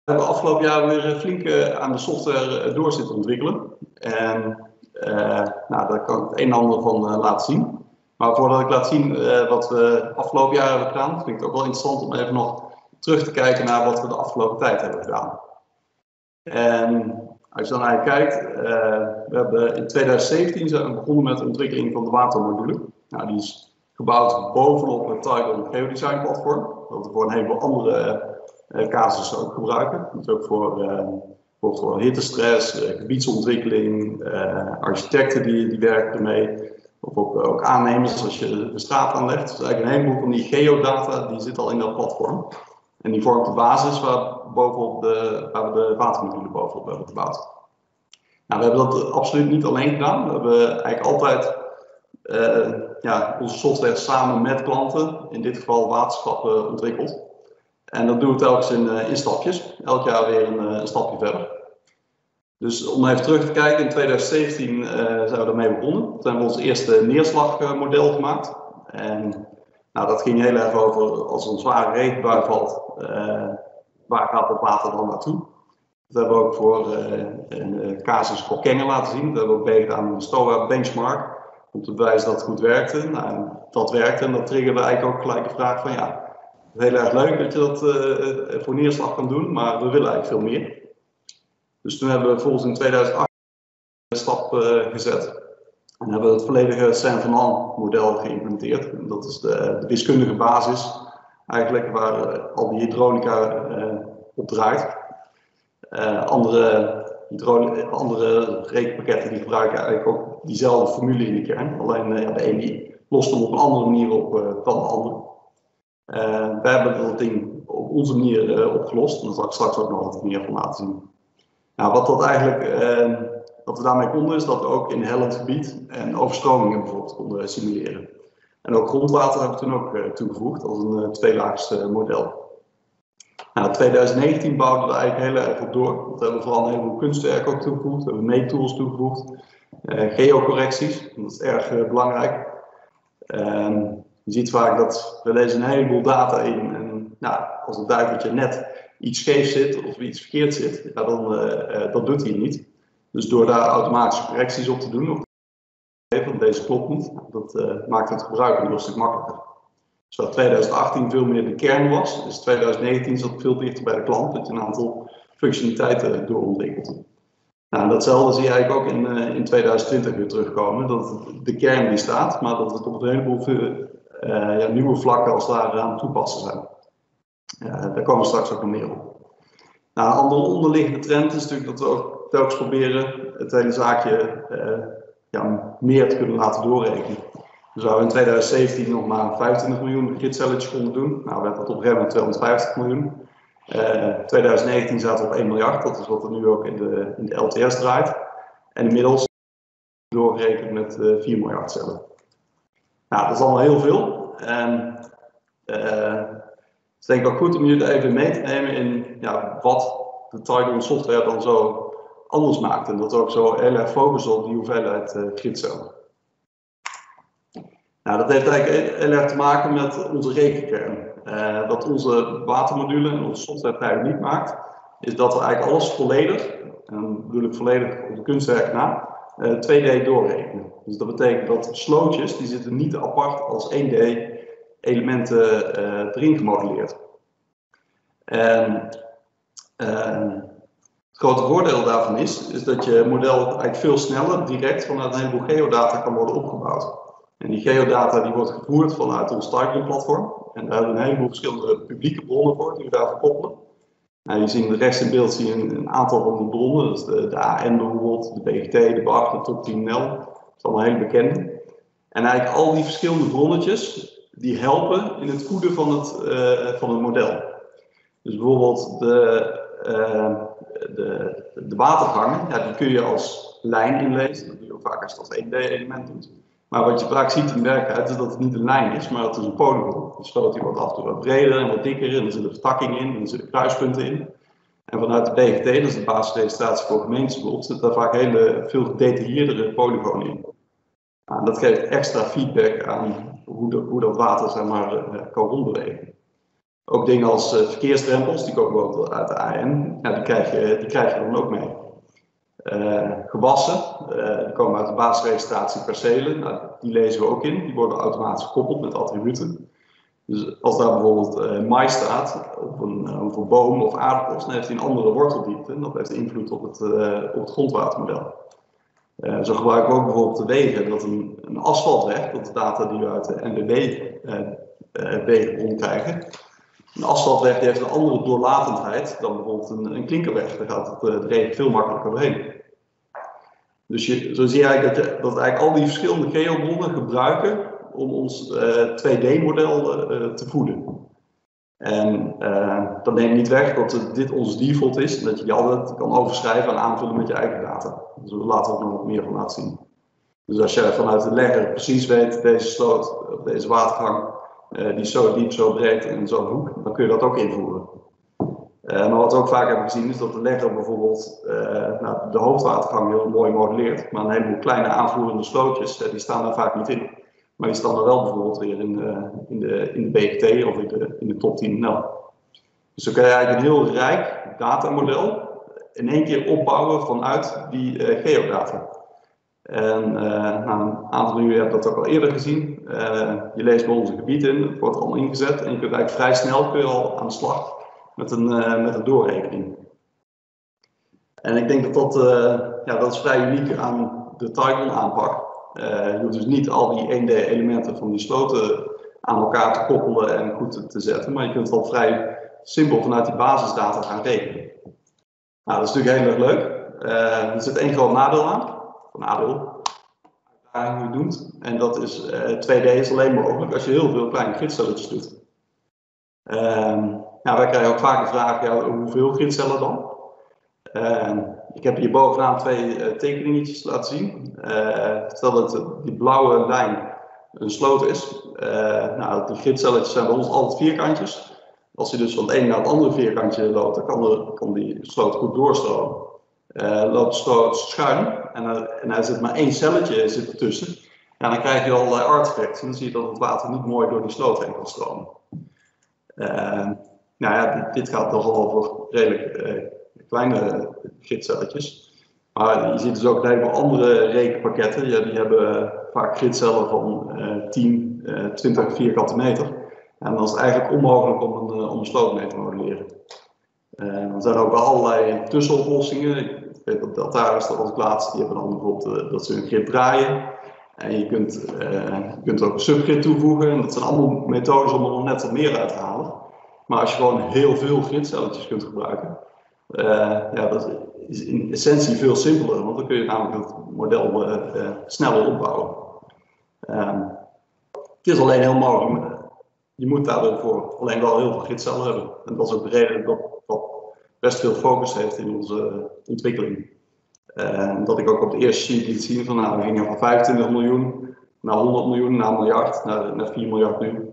We hebben afgelopen jaar weer flink aan de software door zitten ontwikkelen. En daar kan ik het een en ander van laten zien. Maar voordat ik laat zien wat we afgelopen jaar hebben gedaan, vind ik het ook wel interessant om even nog terug te kijken naar wat we de afgelopen tijd hebben gedaan. En als je dan eigenlijk kijkt, we hebben in 2017 zijn we begonnen met de ontwikkeling van de watermodule. Nou, die is gebouwd bovenop het Tygon Geodesign platform, dat we voor een heleboel andere casussen ook gebruiken. Dat is ook voor hittestress, gebiedsontwikkeling, architecten die werken ermee. Of ook aannemers als je de straat aanlegt. Dus eigenlijk een heleboel van die geodata die zit al in dat platform. En die vormt de basis waar we de watermodule bovenop hebben gebouwd. Nou, we hebben dat absoluut niet alleen gedaan. We hebben eigenlijk altijd onze software samen met klanten, in dit geval waterschappen, ontwikkeld. En dat doen we telkens in stapjes. Elk jaar weer een stapje verder. Dus om even terug te kijken, in 2017 zijn we daarmee begonnen. Toen hebben we ons eerste neerslagmodel gemaakt. En dat ging heel erg over, als er een zware regenbui valt, waar gaat het water dan naartoe? Dat hebben we ook voor een casus Kockengen laten zien. Dat hebben we ook meegedaan in de STOA benchmark, om te bewijzen dat het goed werkte. Nou, dat werkte en dat triggerde eigenlijk ook gelijk de vraag van ja, het is heel erg leuk dat je dat voor neerslag kan doen, maar we willen eigenlijk veel meer. Dus toen hebben we volgens in 2008 een stap gezet. En hebben we het volledige Saint-Venant model geïmplementeerd. En dat is de wiskundige basis eigenlijk waar al die hydronica op draait. Andere rekenpakketten die gebruiken eigenlijk ook diezelfde formule in de kern. Alleen de een die lost hem op een andere manier op dan de andere. Wij hebben dat ding op onze manier opgelost. En daar zal ik straks ook nog wat meer van laten zien. Nou, wat we daarmee konden is dat we ook in hellend gebied en overstromingen bijvoorbeeld konden simuleren. En ook grondwater hebben we toen ook toegevoegd als een tweelaags model. Nou, in 2019 bouwden we eigenlijk heel erg op door. We hebben vooral een heleboel kunstwerken ook toegevoegd. We hebben meettools toegevoegd. Geocorrecties, dat is erg belangrijk. Je ziet vaak dat we lezen een heleboel data in. En als het duikertje net iets scheef zit of iets verkeerd zit, dat doet hij niet. Dus door daar automatische correcties op te doen, want deze klopt niet, dat maakt het gebruik een heel stuk makkelijker. Dus waar 2018 veel meer de kern was, is 2019 zat veel dichter bij de klant, dat je een aantal functionaliteiten doorontwikkelt. Nou, datzelfde zie je eigenlijk ook in 2020 weer terugkomen, dat de kern die staat, maar dat het op een heleboel nieuwe vlakken als daar aan toepassen zijn. Daar komen we straks ook nog meer op. Nou, een andere onderliggende trend is natuurlijk dat we ook telkens proberen het hele zaakje meer te kunnen laten doorrekenen. Dus waar we in 2017 nog maar 25 miljoen gridcelletjes konden doen, we hebben dat op een gegeven moment 250 miljoen. 2019 zaten we op 1 miljard, dat is wat er nu ook in de LTS draait. En inmiddels doorgerekend met 4 miljard cellen. Nou, dat is allemaal heel veel. En het is denk ik ook goed om jullie even mee te nemen in wat de Tygon software dan zo anders maakt. En dat we ook zo heel erg focussen op die hoeveelheid gridcellen. Nou, dat heeft eigenlijk heel erg te maken met onze rekenkern. Wat onze watermodule en onze software eigenlijk niet maakt, is dat we eigenlijk alles volledig, en dan bedoel ik volledig op de kunstwerk na, 2D doorrekenen. Dus dat betekent dat slootjes, die zitten niet apart als 1D elementen erin gemodelleerd. En het grote voordeel daarvan is dat je model eigenlijk veel sneller direct vanuit een heleboel geodata kan worden opgebouwd. En die geodata die wordt gevoerd vanuit ons Tygon platform. En daar hebben we een heleboel verschillende publieke bronnen voor die we daarvoor koppelen. Nou, je ziet rechts in beeld zie je een aantal van die bronnen. Dus de AN bijvoorbeeld, de BGT, de BART, de Top 10 NL. Dat is allemaal heel bekend. En eigenlijk al die verschillende bronnetjes die helpen in het voeden van het model. Dus bijvoorbeeld de watergangen, die kun je als lijn inlezen. Dat doe je ook vaak als je dat 1D-element doet. Maar wat je vaak ziet in werkelijkheid is dat het niet een lijn is, maar dat het een polygon. De sloot die wordt af en toe wat breder en wat dikker en er zitten vertakkingen in en er zitten kruispunten in. En vanuit de BGT, dat is de basisregistratie voor gemeentes bijvoorbeeld, zit daar vaak veel gedetailleerdere polygonen in. En dat geeft extra feedback aan hoe dat water kan rondbewegen. Ook dingen als verkeersdrempels, die komen bijvoorbeeld uit de AN, ja, die krijg je dan ook mee. Gewassen, die komen uit de basisregistratie percelen, nou, die lezen we ook in, die worden automatisch gekoppeld met attributen. Dus als daar bijvoorbeeld mais staat op een boom of aardappels, dan heeft hij een andere worteldiepte en dat heeft invloed op het grondwatermodel. Zo gebruiken we ook bijvoorbeeld de wegen, dat een asfaltweg, dat is data die we uit de NWB-wegenbron krijgen. Een asfaltweg die heeft een andere doorlatendheid dan bijvoorbeeld een klinkerweg, daar gaat de regen veel makkelijker doorheen. Dus zo zie je eigenlijk dat eigenlijk al die verschillende geobronnen gebruiken om ons 2D-model te voeden. En dat neemt niet weg dat dit ons default is en dat je die altijd kan overschrijven en aanvullen met je eigen data. Dus we laten ook nog wat meer van laten zien. Dus als je vanuit de legger precies weet, deze sloot, deze watergang, die is zo diep, zo breed en zo'n hoek, dan kun je dat ook invoeren. Maar wat we ook vaak hebben gezien is dat de legger bijvoorbeeld de hoofdwatergang heel mooi modelleert, maar een heleboel kleine aanvoerende slootjes, die staan daar vaak niet in. Maar die staan er wel bijvoorbeeld weer in de BGT of in de top 10 NL. Dus dan kun je eigenlijk een heel rijk datamodel in één keer opbouwen vanuit die geodata. En een aantal van jullie hebben dat ook al eerder gezien. Je leest bij ons een gebied in, het wordt allemaal ingezet en je kunt eigenlijk vrij snel al aan de slag met een doorrekening. En ik denk dat is vrij uniek aan de Tygon aanpak. Je hoeft dus niet al die 1D-elementen van die sloten aan elkaar te koppelen en goed te zetten, maar je kunt wel vrij simpel vanuit die basisdata gaan rekenen. Nou, dat is natuurlijk heel erg leuk. Er zit één groot nadeel aan. Nadeel, hoe je het doet. En dat is 2D is alleen mogelijk als je heel veel kleine gridcelletjes doet. Wij krijgen ook vaak de vraag, hoeveel gridcellen dan? Ik heb hier bovenaan twee tekeningetjes laten zien. Stel dat die blauwe lijn een sloot is. Die gridcelletjes zijn bij ons altijd vierkantjes. Als je dus van het ene naar het andere vierkantje loopt, dan kan die sloot goed doorstromen. Loopt de sloot schuin en er zit maar één celletje ertussen. Ja, dan krijg je allerlei artefacts en dan zie je dat het water niet mooi door die sloot heen kan stromen. Dit gaat nogal over redelijk kleine gridcelletjes. Maar je ziet dus ook een heleboel andere rekenpakketten. Die hebben vaak gridcellen van 10, 20 vierkante meter. En dan is het eigenlijk onmogelijk om een sloot mee te modelleren. Er zijn ook wel allerlei tussenoplossingen. Ik weet dat Deltaris, dat was het laatste, die hebben dan bijvoorbeeld dat ze een grid draaien. En je kunt ook een subgrid toevoegen. En dat zijn allemaal methodes om er nog net wat meer uit te halen. Maar als je gewoon heel veel gridcelletjes kunt gebruiken, dat is in essentie veel simpeler, want dan kun je namelijk het model sneller opbouwen. Het is alleen heel mogelijk. Je moet daarvoor alleen wel heel veel gridcellen hebben. En dat is ook de reden dat best veel focus heeft in onze ontwikkeling. Dat ik ook op de eerste sheet liet zien van we gingen van 25 miljoen naar 100 miljoen, naar een miljard, naar 4 miljard nu.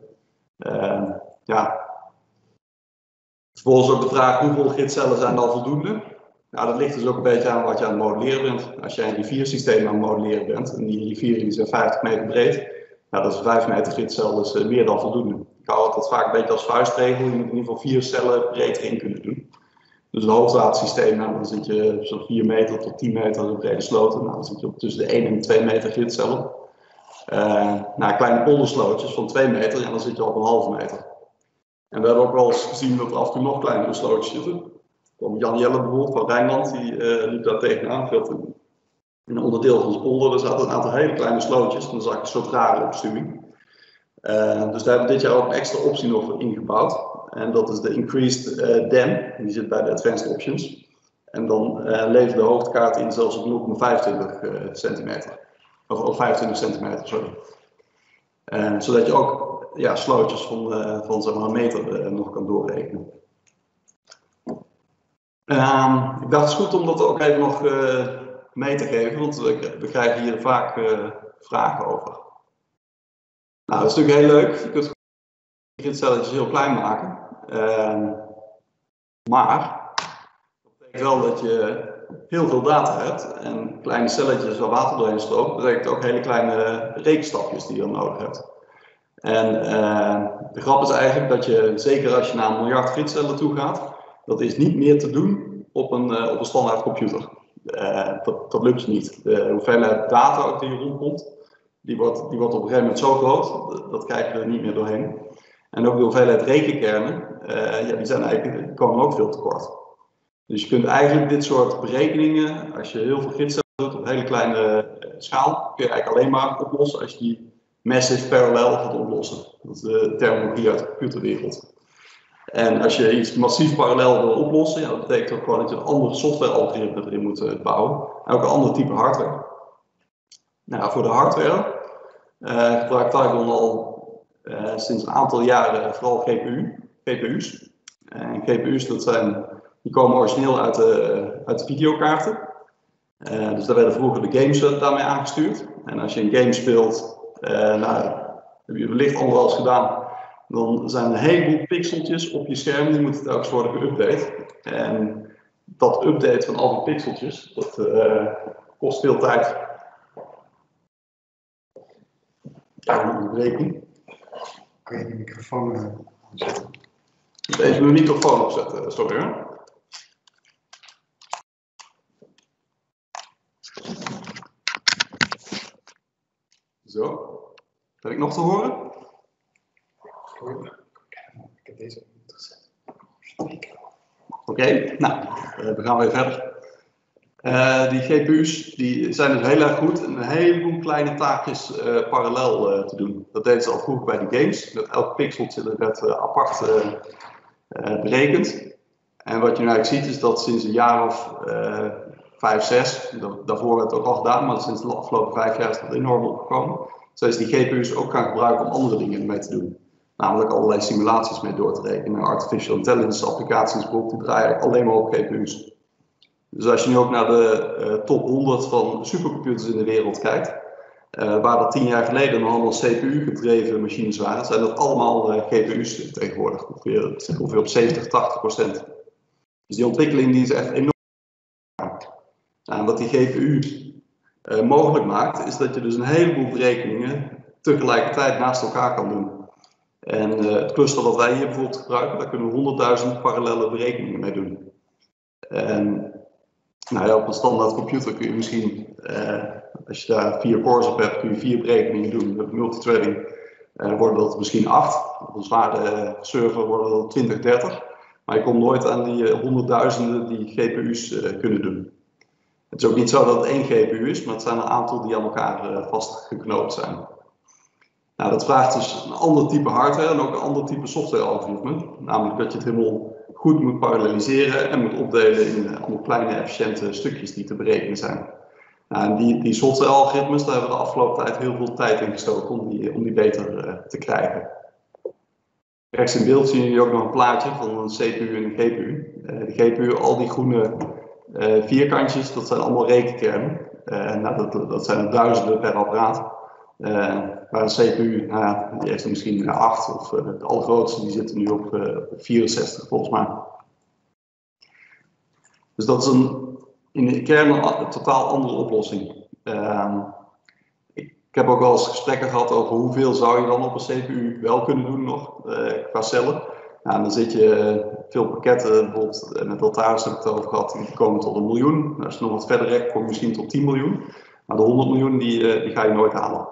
Vervolgens ook de vraag hoeveel gridcellen zijn al voldoende. Nou, dat ligt dus ook een beetje aan wat je aan het modelleren bent. Als jij een riviersysteem aan het modelleren bent en die rivieren zijn 50 meter breed, dat is 5 meter gridcel, dus meer dan voldoende. Ik hou altijd vaak een beetje als vuistregel, je moet in ieder geval 4 cellen breed erin kunnen doen. Dus een hoogwatersysteem, dan zit je op zo'n 4 meter tot 10 meter brede sloten. Dan zit je op tussen de 1 en 2 meter gridcellen. Kleine polderslootjes van 2 meter, dan zit je op een halve meter. En we hebben ook wel eens gezien dat er af en toe nog kleinere slootjes zitten. Jan Jelle bijvoorbeeld van Rijnland, die liep daar tegenaan. In een onderdeel van zijn polder, er zaten een aantal hele kleine slootjes. En dan zag je een soort rare opstuwing. Dus daar hebben we dit jaar ook een extra optie nog ingebouwd. En dat is de Increased Dam. Die zit bij de Advanced Options. En dan levert de hoogtekaart in zelfs op 0,25 centimeter. Of 25 centimeter, sorry. Zodat je ook slootjes van zeg maar een meter nog kan doorrekenen. Ik dacht het is goed om dat ook even nog mee te geven, want we krijgen hier vaak vragen over. Nou, dat is natuurlijk heel leuk. Je kunt gridcelletjes heel klein maken. Maar dat betekent wel dat je heel veel data hebt en kleine celletjes waar water doorheen stroomt. Dat betekent ook hele kleine rekenstapjes die je dan nodig hebt. En de grap is eigenlijk dat je, zeker als je naar 1 miljard gridcellen toe gaat, dat is niet meer te doen op een standaard computer. Dat lukt niet. De hoeveelheid data ook die rondkomt, die wordt op een gegeven moment zo groot, dat krijgen we er niet meer doorheen. En ook de hoeveelheid rekenkernen, die komen ook veel tekort. Dus je kunt eigenlijk dit soort berekeningen, als je heel veel gridcellen doet op hele kleine schaal, kun je eigenlijk alleen maar oplossen als je die massive parallel gaat oplossen. Dat is de terminologie uit de computerwereld. En als je iets massief parallel wil oplossen, ja, dat betekent ook gewoon dat je een andere software-algoritme erin moet bouwen. En ook een ander type hardware. Nou, voor de hardware gebruikt Taiwan al sinds een aantal jaren vooral GPU's. En GPU's die komen origineel uit de videokaarten. Dus daar werden vroeger de games daarmee aangestuurd. En als je een game speelt, heb je wellicht allemaal wel eens gedaan, dan zijn er een heleboel pixeltjes op je scherm, die moeten telkens worden geüpdate. En dat update van al die pixeltjes, dat kost veel tijd. Ja, een onderbreking. Kun je die microfoon aanzetten? Even mijn microfoon opzetten, sorry hoor. Zo, ben ik nog te horen? Ik heb deze ook niet gezet. Oké, nou, we gaan weer verder. Die GPU's die zijn dus heel erg goed en een heleboel kleine taakjes parallel te doen. Dat deden ze al vroeger bij de games. Dat elk pixeltje werd apart berekend. En wat je nu eigenlijk ziet is dat sinds een jaar of 5, 6, daarvoor werd het ook al gedaan, maar sinds de afgelopen 5 jaar is dat enorm opgekomen. Zo is die GPU's ook gaan gebruiken om andere dingen mee te doen. Namelijk allerlei simulaties mee door te rekenen. Artificial intelligence applicaties bijvoorbeeld, die draaien alleen maar op GPU's. Dus als je nu ook naar de top 100 van supercomputers in de wereld kijkt, waar dat 10 jaar geleden nog allemaal CPU-gedreven machines waren, zijn dat allemaal GPU's tegenwoordig. Het zit ongeveer op 70-80%. Dus die ontwikkeling die is echt enorm. En wat die GPU mogelijk maakt, is dat je dus een heleboel berekeningen tegelijkertijd naast elkaar kan doen. En het cluster dat wij hier bijvoorbeeld gebruiken, daar kunnen we 100.000 parallele berekeningen mee doen. En nou ja, op een standaard computer kun je misschien, als je daar 4 cores op hebt, kun je 4 berekeningen doen. Met multithreading worden dat misschien 8. Op een zware server worden dat 20, 30. Maar je komt nooit aan die honderdduizenden die GPU's kunnen doen. Het is ook niet zo dat het 1 GPU is, maar het zijn een aantal die aan elkaar vastgeknoopt zijn. Nou, dat vraagt dus een ander type hardware en ook een ander type software-algoritme. Namelijk dat je het helemaal goed moet paralleliseren en moet opdelen in allemaal kleine efficiënte stukjes die te berekenen zijn. Nou, en die software-algoritmes, daar hebben we de afgelopen tijd heel veel tijd in gestoken om die beter te krijgen. Rechts in beeld zien jullie ook nog een plaatje van een CPU en een GPU. De GPU, al die groene vierkantjes, dat zijn allemaal rekenkernen. Nou, dat zijn er duizenden per apparaat. Waar een CPU, die heeft er misschien 8 of de allergrootste die zitten nu op 64 volgens mij. Dus dat is in de kern een totaal andere oplossing. Ik heb ook wel eens gesprekken gehad over hoeveel zou je dan op een CPU wel kunnen doen nog qua cellen. Nou, dan zit je veel pakketten, bijvoorbeeld met Altaris heb ik het over gehad, die komen tot 1 miljoen. Als je nog wat verder rekt, kom je misschien tot 10 miljoen. Maar de 100 miljoen die ga je nooit halen.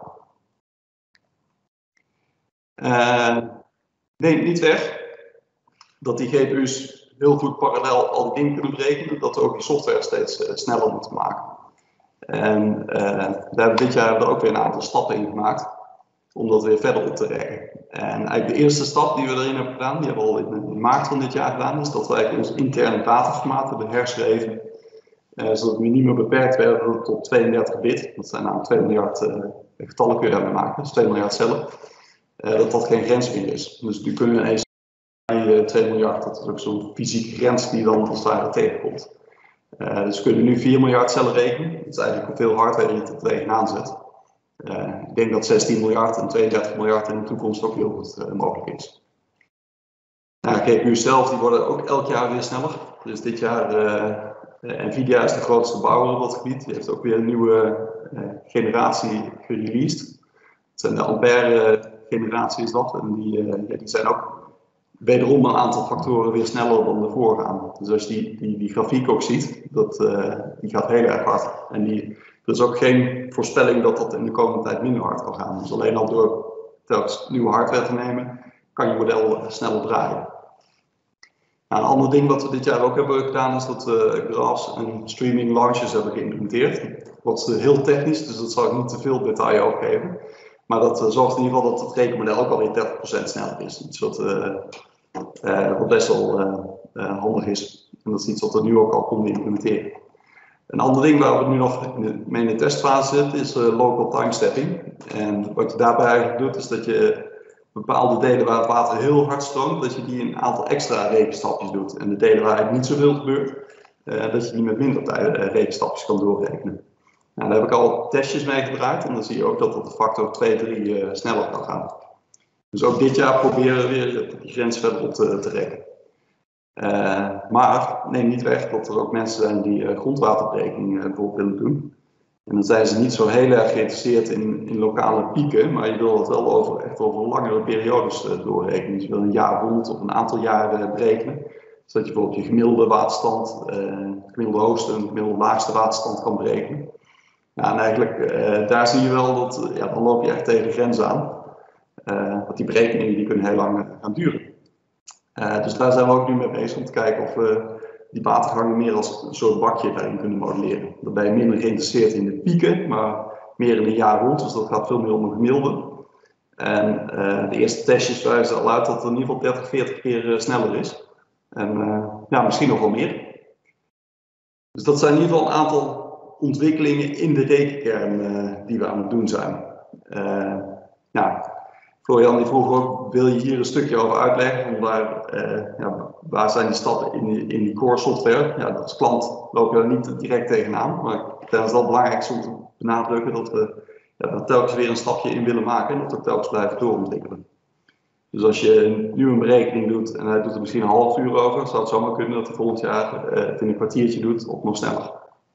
Neemt niet weg dat die GPU's heel goed parallel al die dingen kunnen berekenen, dat we ook die software steeds sneller moeten maken. En dit jaar hebben we ook weer een aantal stappen in gemaakt om dat weer verder op te rekken. En eigenlijk de eerste stap die we erin hebben gedaan, die hebben we al in maart van dit jaar gedaan, is dat we eigenlijk onze interne dataformaten hebben herschreven, zodat we niet meer beperkt werden tot 32 bit. Dat zijn namelijk 2 miljard getallen kun je daarmee maken, dus 2 miljard cellen. Dat geen grens meer is. Dus nu kunnen we ineens 2 miljard, dat is ook zo'n fysieke grens die dan als het ware tegenkomt. Dus we kunnen nu 4 miljard cellen rekenen. Dat is eigenlijk hoeveel hardware je er tegenaan zet. Ik denk dat 16 miljard en 32 miljard in de toekomst ook heel goed mogelijk is. Nou, GPU's zelf die worden ook elk jaar weer sneller. Dus dit jaar, Nvidia is de grootste bouwer op dat gebied. Die heeft ook weer een nieuwe generatie gereleased. Het zijn de Ampère generatie is dat. En die zijn ook wederom een aantal factoren weer sneller dan de voorgaande. Dus als je die grafiek ook ziet, die gaat heel erg hard. En er is ook geen voorspelling dat dat in de komende tijd minder hard kan gaan. Dus alleen al door telkens nieuwe hardware te nemen, kan je model sneller draaien. Nou, een ander ding wat we dit jaar ook hebben gedaan is dat we graphs en streaming launches hebben geïmplementeerd. Wat heel technisch, dus dat zal ik niet te veel detail over geven. Maar dat zorgt in ieder geval dat het rekenmodel ook alweer 30% sneller is. Iets wat best wel handig is. En dat is iets wat we nu ook al konden implementeren. Een ander ding waar we nu nog mee in de testfase zitten is local timestepping. En wat je daarbij eigenlijk doet is dat je bepaalde delen waar het water heel hard stroomt, dat je die een aantal extra rekenstapjes doet. En de delen waar eigenlijk niet zoveel gebeurt, dat je die met minder rekenstapjes kan doorrekenen. Nou, daar heb ik al testjes mee gebruikt en dan zie je ook dat dat de factor 2, 3 sneller kan gaan. Dus ook dit jaar proberen we weer die grens verder op te rekken. Maar neem niet weg dat er ook mensen zijn die grondwaterberekening bijvoorbeeld willen doen. En dan zijn ze niet zo heel erg geïnteresseerd in lokale pieken, maar je wil het wel echt over langere periodes doorrekenen. Dus je wil een jaar rond of een aantal jaren berekenen. Zodat je bijvoorbeeld je gemiddelde waterstand, gemiddelde hoogste en gemiddelde laagste waterstand kan berekenen. Ja, en eigenlijk daar zie je wel dat, dan loop je echt tegen de grens aan. Want die berekeningen die kunnen heel lang gaan duren. Dus daar zijn we ook nu mee bezig om te kijken of we die watergangen meer als een soort bakje daarin kunnen modelleren. Dan ben je minder geïnteresseerd in de pieken, maar meer in een jaar rond, dus dat gaat veel meer om een gemiddelde. En de eerste testjes wijzen al uit dat het in ieder geval 30, 40 keer sneller is. En misschien nog wel meer. Dus dat zijn in ieder geval een aantal ontwikkelingen in de rekenkern die we aan het doen zijn. Florian die vroeg ook, wil je hier een stukje over uitleggen? Waar zijn die stappen in die core software? Ja, als klant loop je daar niet direct tegenaan, maar ik denk dat het wel belangrijk is om te benadrukken dat we daar telkens weer een stapje in willen maken en dat we telkens blijven doorontwikkelen. Dus als je nu een berekening doet en hij doet er misschien een half uur over, zou het zomaar kunnen dat hij volgend jaar het in een kwartiertje doet of nog sneller.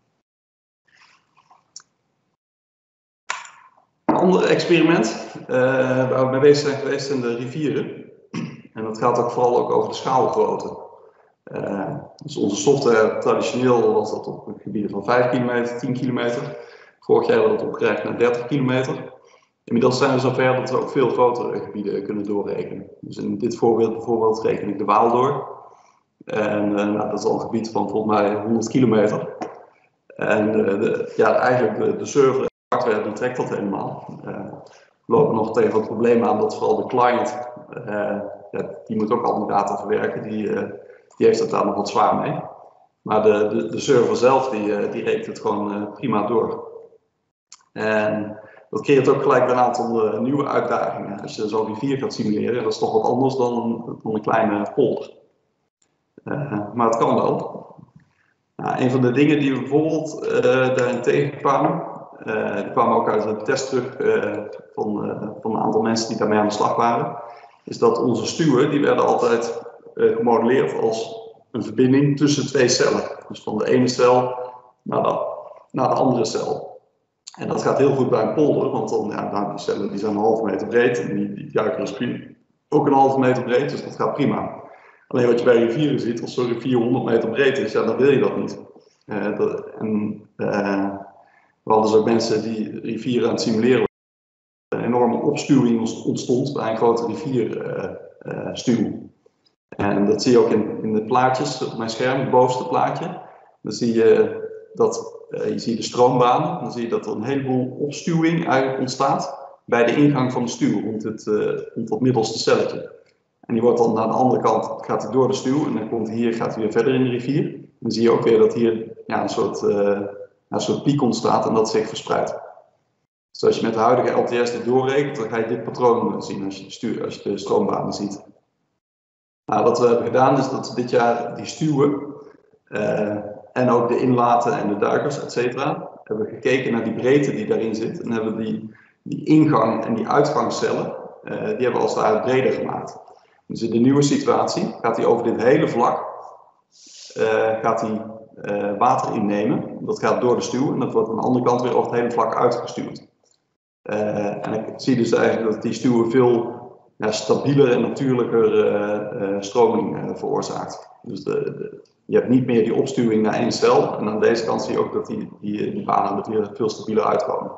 Een ander experiment waar we mee bezig zijn geweest zijn de rivieren. En dat gaat ook vooral ook over de schaalgrootte. Dus onze software, traditioneel was dat op gebieden van 5 kilometer, 10 kilometer. Vorig jaar hebben we dat opgereikt naar 30 kilometer. Inmiddels zijn we zover dat we ook veel grotere gebieden kunnen doorrekenen. Dus in dit voorbeeld bijvoorbeeld reken ik de Waal door. En dat is al een gebied van volgens mij 100 kilometer. En eigenlijk de server en de hardware die trekt dat helemaal. We lopen nog tegen het probleem aan dat vooral de client, die moet ook al die data verwerken, die heeft het daar nog wat zwaar mee. Maar de server zelf die rekent het gewoon prima door. En dat creëert ook gelijk een aantal nieuwe uitdagingen. Als je zo'n rivier gaat simuleren, dat is toch wat anders dan een kleine polder. Maar het kan wel. Nou, een van de dingen die we bijvoorbeeld daarin tegenkwamen, die kwamen ook uit een test terug van een aantal mensen die daarmee aan de slag waren, is dat onze stuwen, die werden altijd gemodelleerd als een verbinding tussen twee cellen. Dus van de ene cel naar de andere cel. En dat gaat heel goed bij een polder, want dan, die cellen die zijn een halve meter breed en die duiker is ook een halve meter breed, dus dat gaat prima. Alleen wat je bij rivieren ziet, als zo'n rivier 100 meter breed is, dan wil je dat niet. We hadden dus ook mensen die rivieren aan het simuleren. Een enorme opstuwing ontstond bij een grote rivierstuw. En dat zie je ook in de plaatjes op mijn scherm, het bovenste plaatje. Dan zie je dat je ziet de stroombaan, dan zie je dat er een heleboel opstuwing eigenlijk ontstaat bij de ingang van de stuw, rond het middelste celletje. En die wordt dan naar de andere kant, gaat hij door de stuw en dan gaat hij weer verder in de rivier. Dan zie je ook weer dat hier een soort piek ontstaat en dat zich verspreidt. Dus als je met de huidige LTS dit doorrekent, dan ga je dit patroon zien als je de stroombanen ziet. Nou, wat we hebben gedaan is dat we dit jaar die stuwen en ook de inlaten en de duikers, etc. hebben we gekeken naar die breedte die daarin zit en hebben die ingang en die uitgangscellen, die hebben we als het ware breder gemaakt. Dus in de nieuwe situatie gaat hij over dit hele vlak water innemen. Dat gaat door de stuw en dat wordt aan de andere kant weer over het hele vlak uitgestuurd. En ik zie dus eigenlijk dat die stuwen veel stabieler en natuurlijker stroming veroorzaakt. Dus je hebt niet meer die opstuwing naar één cel. En aan deze kant zie je ook dat die banen er weer veel stabieler uitkomen.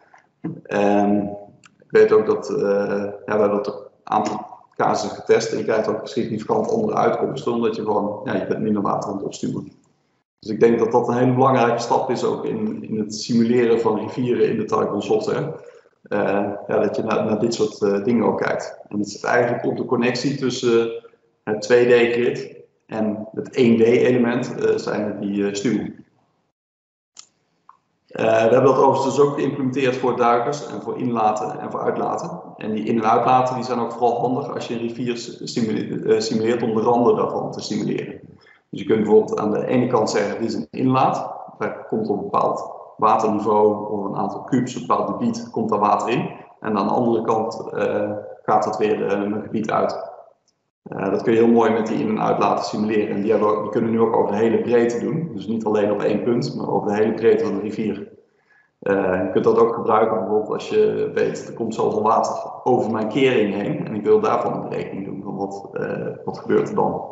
Ik weet ook dat we hebben dat een aantal casussen getest en je krijgt ook significant andere uitkomsten, omdat je gewoon, je bent minder water aan het opstuwen. Dus ik denk dat dat een hele belangrijke stap is ook in het simuleren van rivieren in de Tycon software. Dat je naar dit soort dingen ook kijkt. En het zit eigenlijk op de connectie tussen het 2D-grid en het 1D-element, zijn die stuwen. We hebben dat overigens dus ook geïmplementeerd voor duikers en voor inlaten en voor uitlaten. En die in- en uitlaten die zijn ook vooral handig als je een rivier simuleert om de randen daarvan te simuleren. Dus je kunt bijvoorbeeld aan de ene kant zeggen, dit is een inlaat. Daar komt op een bepaald waterniveau of een aantal kubus, een bepaald gebied, komt daar water in. En aan de andere kant gaat dat weer een gebied uit. Dat kun je heel mooi met die in- en uitlaten simuleren. En die kunnen we nu ook over de hele breedte doen. Dus niet alleen op één punt, maar over de hele breedte van de rivier. Je kunt dat ook gebruiken bijvoorbeeld als je weet, er komt zoveel water over mijn kering heen. En ik wil daarvan een berekening doen van wat gebeurt er dan.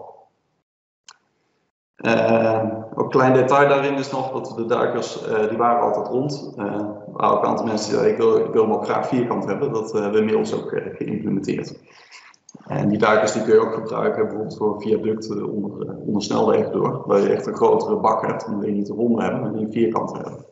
Ook een klein detail daarin is nog dat de duikers, die waren altijd rond. Er waren ook een aantal mensen die zeiden, ik wil hem ook graag vierkant hebben. Dat hebben we inmiddels ook geïmplementeerd. En die duikers die kun je ook gebruiken bijvoorbeeld voor viaducten onder snelwegen door. Waar je echt een grotere bak hebt, dan wil je niet een ronde hebben, maar een vierkant hebben.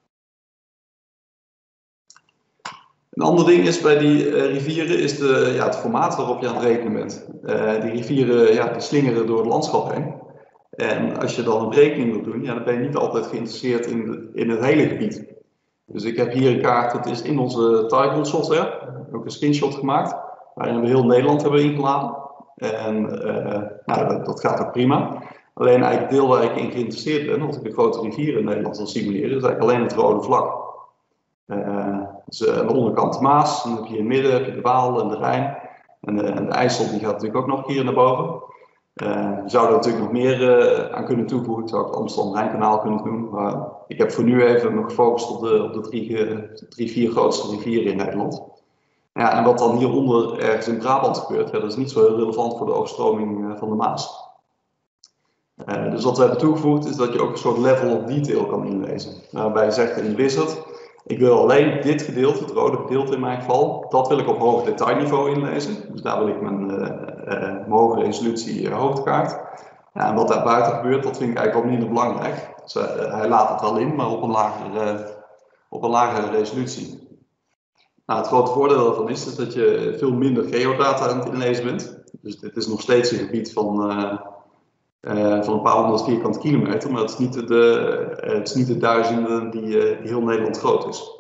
Een ander ding is bij die rivieren is het formaat waarop je aan het rekenen bent. Die rivieren die slingeren door het landschap heen. En als je dan een berekening wilt doen, dan ben je niet altijd geïnteresseerd in het hele gebied. Dus ik heb hier een kaart, dat is in onze Tycon software, ook een screenshot gemaakt, waarin we heel Nederland hebben ingeladen. En dat gaat ook prima. Alleen eigenlijk het deel waar ik in geïnteresseerd ben, als ik een grote rivier in Nederland wil simuleren, is eigenlijk alleen het rode vlak. Dus aan de onderkant de Maas, dan heb je in het midden heb je de Waal en de Rijn. En de IJssel die gaat natuurlijk ook nog een keer naar boven. Je zou er natuurlijk nog meer aan kunnen toevoegen. Ik zou het Amsterdam-Rijnkanaal kunnen doen. Maar ik heb voor nu even nog gefocust op de vier grootste rivieren in Nederland. En wat dan hieronder ergens in Brabant gebeurt, dat is niet zo heel relevant voor de overstroming van de Maas. Dus wat we hebben toegevoegd is dat je ook een soort level of detail kan inlezen. Waarbij je zegt in Wizard, ik wil alleen dit gedeelte, het rode gedeelte in mijn geval, dat wil ik op hoog detailniveau inlezen. Dus daar wil ik mijn hoge resolutie hoogtekaart. En wat daar buiten gebeurt, dat vind ik eigenlijk wel minder belangrijk. Dus, hij laat het wel in, maar op een lagere resolutie. Nou, het grote voordeel daarvan is dat je veel minder geodata aan het inlezen bent. Dus dit is nog steeds een gebied van een paar honderd vierkante kilometer, maar het is niet de duizenden die heel Nederland groot is.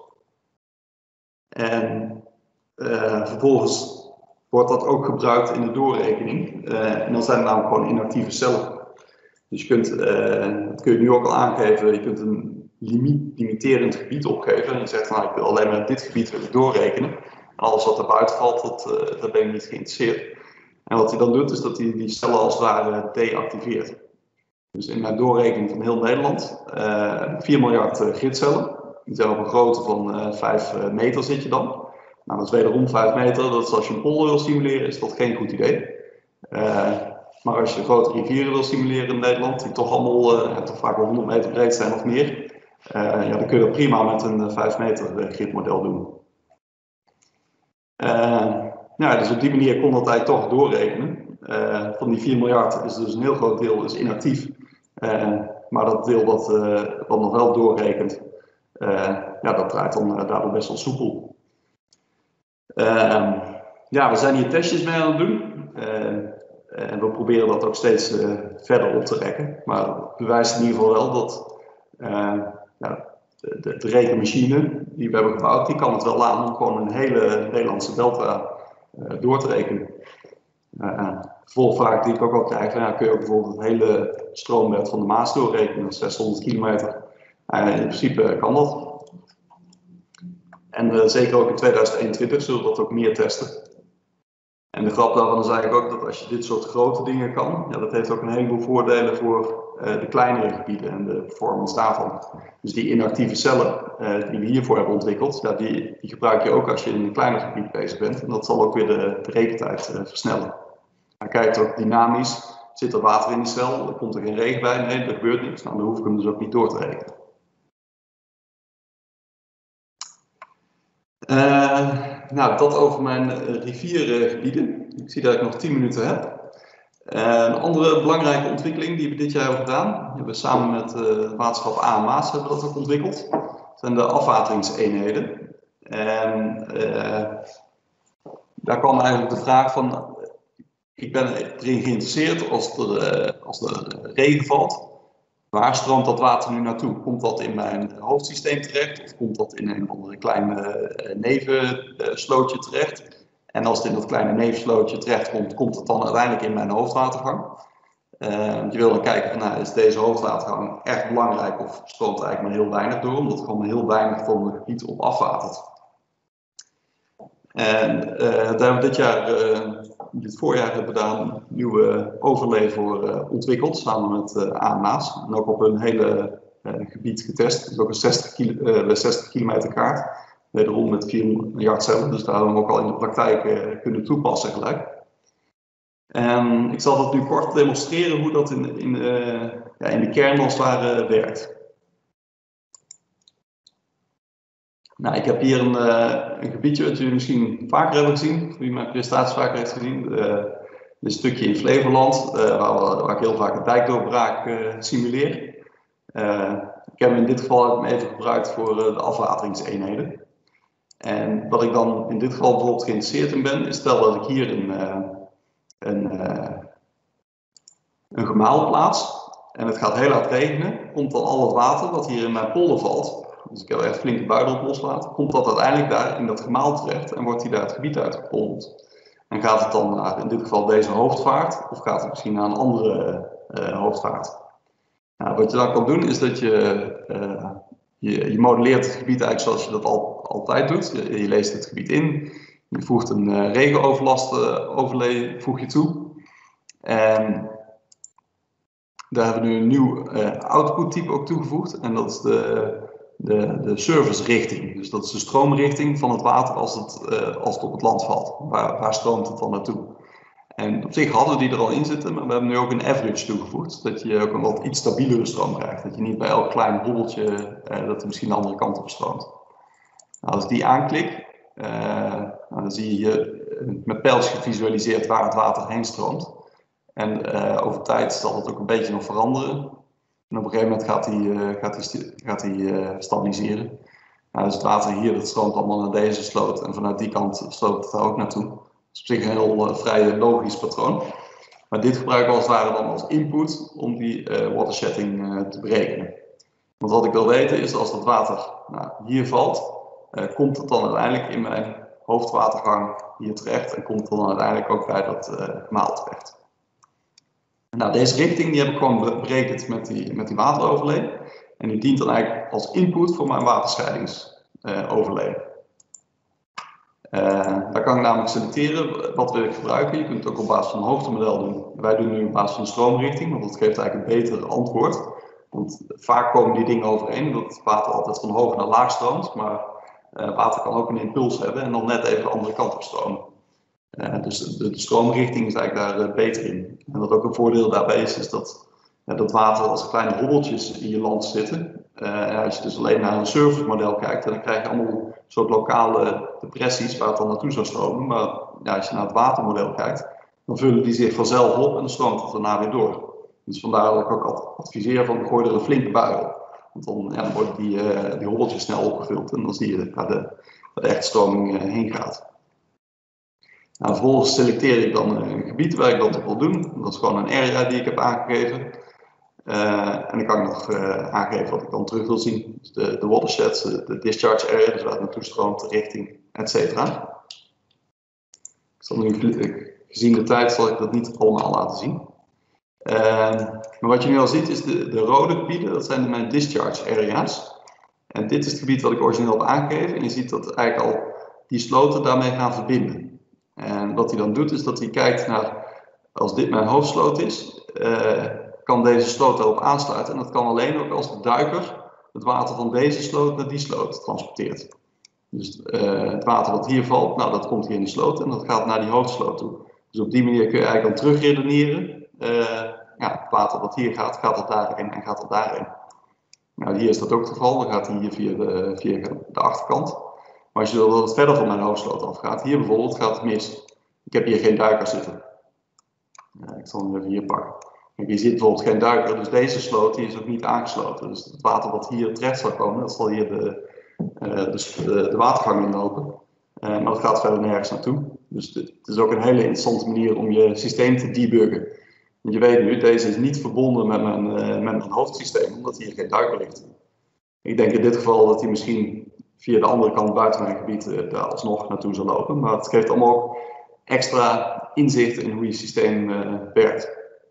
En vervolgens wordt dat ook gebruikt in de doorrekening. En dan zijn er namelijk gewoon inactieve cellen. Dus dat kun je nu ook al aangeven, je kunt een limiterend gebied opgeven. En je zegt van, ik wil alleen maar dit gebied doorrekenen. En alles wat er buiten valt, daar ben ik niet geïnteresseerd. En wat hij dan doet, is dat hij die cellen als het ware deactiveert. Dus in mijn doorrekening van heel Nederland, 4 miljard gridcellen. Die zijn op een grootte van 5 meter zit je dan. Nou, dat is wederom 5 meter. Dat is als je een polder wil simuleren, is dat geen goed idee. Maar als je grote rivieren wil simuleren in Nederland, die toch allemaal toch vaak wel 100 meter breed zijn of meer, dan kun je dat prima met een 5 meter gridmodel doen. Dus op die manier kon dat eigenlijk toch doorrekenen. Van die 4 miljard is dus een heel groot deel is inactief. Maar dat deel wat nog wel doorrekent, dat draait dan daardoor best wel soepel. We zijn hier testjes mee aan het doen. En we proberen dat ook steeds verder op te rekken. Maar het bewijst in ieder geval wel dat de rekenmachine die we hebben gebouwd, die kan het wel aan om gewoon een hele Nederlandse delta door te rekenen. Vervolgvraag die ik ook al krijg, kun je ook bijvoorbeeld het hele stroombed van de Maas doorrekenen, dat is 600 kilometer. In principe kan dat. En zeker ook in 2021 zullen we dat ook meer testen. En de grap daarvan is eigenlijk ook dat als je dit soort grote dingen kan, dat heeft ook een heleboel voordelen voor de kleinere gebieden en de performance daarvan. Dus die inactieve cellen die we hiervoor hebben ontwikkeld, ja, die gebruik je ook als je in een kleiner gebied bezig bent. En dat zal ook weer de rekentijd versnellen. Hij kijkt ook dynamisch. Zit er water in die cel? Komt er geen regen bij? Nee, er gebeurt niks. Nou, dan hoef ik hem dus ook niet door te rekenen. Nou, dat over mijn riviergebieden. Ik zie dat ik nog 10 minuten heb. Een andere belangrijke ontwikkeling die we dit jaar hebben gedaan, hebben we samen met het waterschap A en Maas hebben dat ook ontwikkeld, zijn de afwateringseenheden. En daar kwam eigenlijk de vraag van, ik ben erin geïnteresseerd als er regen valt. Waar stroomt dat water nu naartoe? Komt dat in mijn hoofdsysteem terecht of komt dat in een andere kleine nevenslootje terecht? En als het in dat kleine nevenslootje terecht komt, komt het dan uiteindelijk in mijn hoofdwatergang? Je wil dan kijken van, nou, is deze hoofdwatergang echt belangrijk of stroomt er eigenlijk maar heel weinig door, omdat er gewoon maar heel weinig van het gebied op afwatert. En daar hebben we dit jaar, dit voorjaar hebben we daar een nieuwe overlay voor ontwikkeld, samen met A en Maas. En ook op een hele gebied getest, dus ook een 60 kilometer kaart. Wederom met 4 miljard cellen, dus daar hebben we hem ook al in de praktijk kunnen toepassen gelijk. En ik zal dat nu kort demonstreren hoe dat in de kern als het ware werkt. Nou, ik heb hier een gebiedje dat jullie misschien vaker hebben gezien, wie mijn presentatie vaker heeft gezien. Een stukje in Flevoland, waar ik heel vaak een dijkdoorbraak simuleer. Ik heb hem in dit geval even gebruikt voor de afwateringseenheden. En wat ik dan in dit geval bijvoorbeeld geïnteresseerd in ben, is stel dat ik hier een gemaal plaats en het gaat heel hard regenen, komt dan al het water wat hier in mijn polder valt, dus ik heb echt flinke buidel op loslaten, komt dat uiteindelijk daar in dat gemaal terecht en wordt hij daar het gebied uitgepolderd. En gaat het dan naar in dit geval deze hoofdvaart of gaat het misschien naar een andere hoofdvaart? Nou, wat je dan kan doen is dat je modelleert het gebied eigenlijk zoals je dat altijd doet. Je leest het gebied in, je voegt een regenoverlast voeg je toe. En daar hebben we nu een nieuw output type ook toegevoegd. En dat is de service richting. Dus dat is de stroomrichting van het water als het op het land valt. Waar stroomt het dan naartoe? En op zich hadden we die er al in zitten, maar we hebben nu ook een average toegevoegd. Zodat je ook een wat iets stabielere stroom krijgt. Dat je niet bij elk klein hobbeltje dat er misschien de andere kant op stroomt. Nou, als ik die aanklik, dan zie je met pijltjes gevisualiseerd waar het water heen stroomt. En over tijd zal het ook een beetje nog veranderen. En op een gegeven moment gaat hij stabiliseren. Nou, dus het water hier dat stroomt allemaal naar deze sloot en vanuit die kant stroomt het daar ook naartoe. Dat is op zich een heel vrij logisch patroon. Maar dit gebruiken we als het ware dan als input om die watershedding te berekenen. Want wat ik wil weten is als dat water hier valt, komt het dan uiteindelijk in mijn hoofdwatergang hier terecht en komt het dan uiteindelijk ook bij dat gemaal terecht. Nou, deze richting die heb ik gewoon berekend met die wateroverlay. En die dient dan eigenlijk als input voor mijn waterscheidingsoverlay. Daar kan ik namelijk selecteren wat wil ik gebruiken. Je kunt het ook op basis van een hoogtemodel doen. Wij doen nu op basis van de stroomrichting, want dat geeft eigenlijk een beter antwoord. Want vaak komen die dingen overeen, dat het water altijd van hoog naar laag stroomt. Maar water kan ook een impuls hebben en dan net even de andere kant op stromen. Dus de stroomrichting is eigenlijk daar beter in. En wat ook een voordeel daarbij is dat dat water als kleine hobbeltjes in je land zitten. En als je dus alleen naar een service-model kijkt, dan krijg je allemaal soort lokale depressies waar het dan naartoe zou stromen. Maar als je naar het watermodel kijkt, dan vullen die zich vanzelf op en dan stroomt het daarna weer door. Dus vandaar dat ik ook adviseer van gooi er een flinke bui op. Want dan worden die hobbeltjes snel opgevuld en dan zie je waar de echte stroming heen gaat. Nou, vervolgens selecteer ik dan een gebied waar ik dat op wil doen. Dat is gewoon een area die ik heb aangegeven. En dan kan ik nog aangeven wat ik dan terug wil zien. Dus de watersheds, de discharge area, dus waar het naartoe stroomt, de richting, etc. Gezien de tijd zal ik dat niet allemaal laten zien. Maar wat je nu al ziet is de rode gebieden, dat zijn mijn discharge area's. En dit is het gebied wat ik origineel heb aangegeven. En je ziet dat eigenlijk al die sloten daarmee gaan verbinden. En wat hij dan doet is dat hij kijkt naar, als dit mijn hoofdsloot is, kan deze sloot daarop aansluiten. En dat kan alleen ook als de duiker het water van deze sloot naar die sloot transporteert. Dus het water wat hier valt, nou, dat komt hier in de sloot en dat gaat naar die hoofdsloot toe. Dus op die manier kun je eigenlijk dan terugredeneren. Ja, het water wat hier gaat, gaat het daarheen en gaat het daarheen. Nou, hier is dat ook het geval, dan gaat hij hier via de achterkant. Maar als je wil dat het verder van mijn hoofdsloot afgaat, hier bijvoorbeeld gaat het mis. Ik heb hier geen duiker zitten. Ik zal hem even hier pakken. Kijk, hier zit bijvoorbeeld geen duiker, dus deze sloot die is ook niet aangesloten. Dus het water wat hier terecht zal komen, dat zal hier de watergang inlopen. Maar dat gaat verder nergens naartoe. Dus het is ook een hele interessante manier om je systeem te debuggen. Want je weet nu, deze is niet verbonden met mijn hoofdsysteem, omdat hier geen duiker ligt. Ik denk in dit geval dat hij misschien via de andere kant buiten mijn gebied daar alsnog naartoe zal lopen. Maar het geeft allemaal ook extra inzicht in hoe je systeem werkt.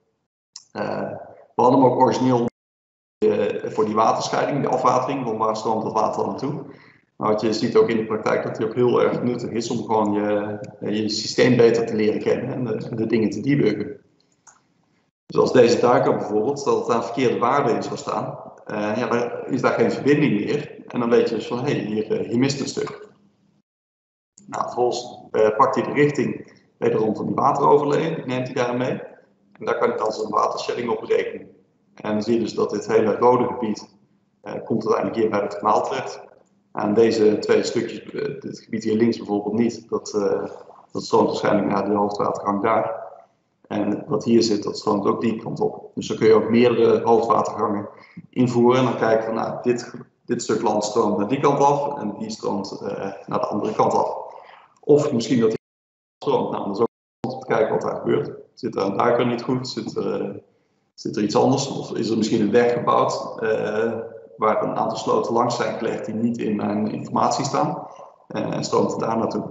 We hadden hem ook origineel voor die waterscheiding, de afwatering, van waar stroomt dat water naartoe. Maar wat je ziet ook in de praktijk dat die ook heel erg nuttig is om gewoon je systeem beter te leren kennen en de dingen te debuggen. Dus als deze duiker bijvoorbeeld, dat het aan verkeerde waarde in zou staan, ja, dan is daar geen verbinding meer. En dan weet je dus van, hé, hier mist een stuk. Nou, vervolgens pakt hij de richting wederom van die wateroverlay, neemt hij daar mee. En daar kan hij dan zijn watershedding op berekenen. En dan zie je dus dat dit hele rode gebied komt uiteindelijk hier bij het kanaal terecht. En deze twee stukjes, dit gebied hier links bijvoorbeeld niet, dat stroomt waarschijnlijk naar de hoofdwatergang daar. En wat hier zit, dat stroomt ook die kant op. Dus dan kun je ook meerdere hoofdwatergangen invoeren. En dan kijken van, nou, dit stuk land stroomt naar die kant af en die stroomt naar de andere kant af. Of misschien dat die stroomt. Nou, dat is ook om te kijken wat daar gebeurt. Zit er een duiker niet goed? Zit er iets anders? Of is er misschien een weg gebouwd waar een aantal sloten langs zijn gelegd die niet in mijn informatie staan? En stroomt het daar naartoe?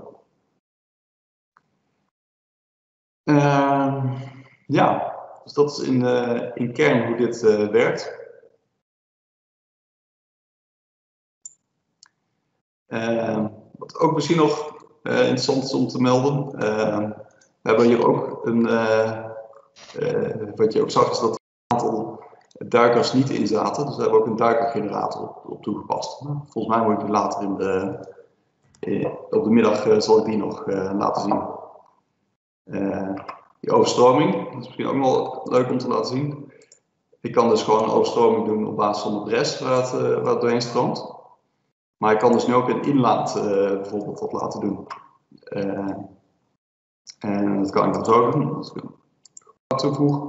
Ja, dus dat is in kern hoe dit werkt. Wat ook misschien nog interessant is om te melden. We hebben hier ook wat je ook zag is dat er een aantal duikers niet in zaten. Dus we hebben ook een duikergenerator op toegepast. Volgens mij moet ik die later op de middag zal ik die nog laten zien. Die overstroming, dat is misschien ook wel leuk om te laten zien. Ik kan dus gewoon een overstroming doen op basis van de bres waar het doorheen stroomt. Maar ik kan dus nu ook een inlaat bijvoorbeeld wat laten doen. En dat kan ik dan zo doen. Als ik een toevoeg.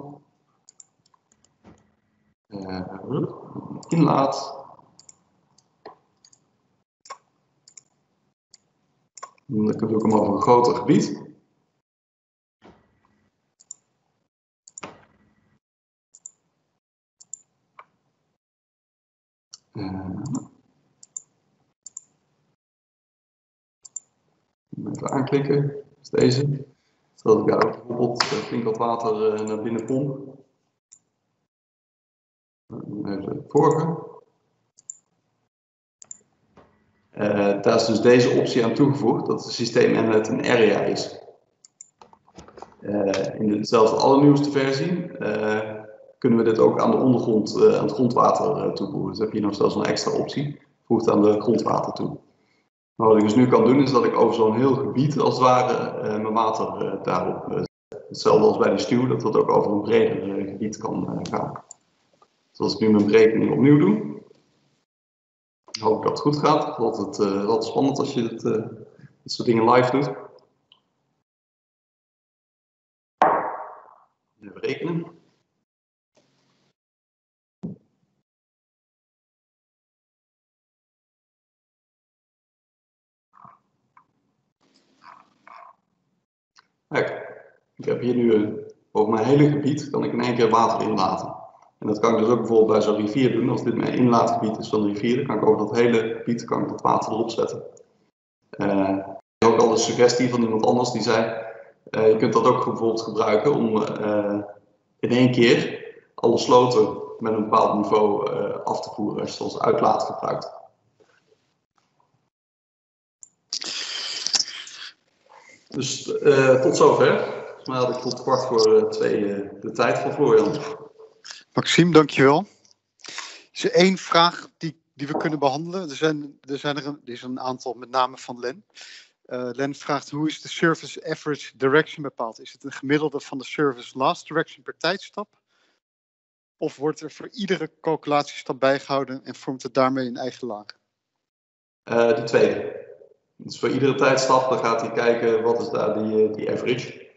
Inlaat. Dan doe ik hem over een groter gebied. Even aanklikken, dat is deze. Zodat ik daar ook bijvoorbeeld flink wat water naar binnen pomp. Even het vorige. Daar is dus deze optie aan toegevoegd, dat het systeem inlet een area is. In dezelfde allernieuwste versie kunnen we dit ook aan de ondergrond, aan het grondwater toevoegen. Dus heb je nog zelfs een extra optie, voegt aan de grondwater toe. Maar wat ik dus nu kan doen is dat ik over zo'n heel gebied als het ware mijn water daarop zet. Hetzelfde als bij de stuw, dat dat ook over een breder gebied kan gaan. Dus als ik nu mijn berekening opnieuw doe, hoop ik dat het goed gaat. Het is altijd spannend als je dit soort dingen live doet. Even rekenen. Kijk, ik heb hier nu over mijn hele gebied kan ik in één keer water inlaten. En dat kan ik dus ook bijvoorbeeld bij zo'n rivier doen. Als dit mijn inlaatgebied is van de rivier, dan kan ik over dat hele gebied dat water erop zetten. Ik heb ook al de suggestie van iemand anders die zei, je kunt dat ook bijvoorbeeld gebruiken om in één keer alle sloten met een bepaald niveau af te voeren als je het als uitlaat gebruikt. Dus tot zover. Volgens mij had ik tot 1:15 de tijd van Florian. Maxime, dankjewel. Er is één vraag die we kunnen behandelen. Er is een aantal, met name van Len. Len vraagt, hoe is de service average direction bepaald? Is het een gemiddelde van de service last direction per tijdstap? Of wordt er voor iedere calculatiestap bijgehouden en vormt het daarmee een eigen laag? Die tweede. Dus voor iedere tijdstap dan gaat hij kijken wat is daar die average.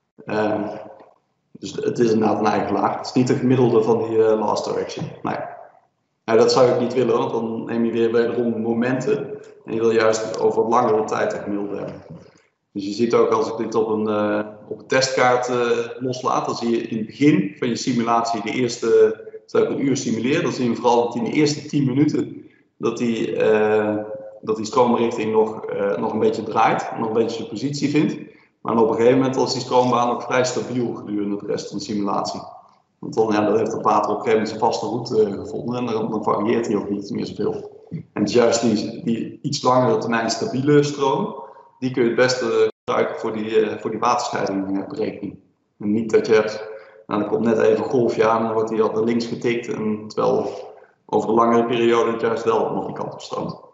Dus het is inderdaad een eigen laag. Het is niet de gemiddelde van die last direction. Nee. Nou, dat zou ik niet willen, want dan neem je weer wederom momenten. En je wil juist over langere tijd een gemiddelde hebben. Dus je ziet ook als ik dit op een testkaart loslaat, dan zie je in het begin van je simulatie de eerste, stel ik een uur simuleer, dan zie je vooral dat in de eerste 10 minuten dat die stroomrichting nog een beetje draait, nog een beetje zijn positie vindt. Maar op een gegeven moment is die stroombaan ook vrij stabiel gedurende de rest van de simulatie. Want dan heeft de water op een gegeven moment zijn vaste route gevonden en dan varieert hij ook niet meer zoveel. En dus juist die iets langere termijn stabiele stroom, die kun je het beste gebruiken voor die waterscheidingberekening. En niet dat je hebt, nou, er komt net even een golfje aan en dan wordt die al naar links getikt, en terwijl over een langere periode het juist wel nog die kant op stroomt.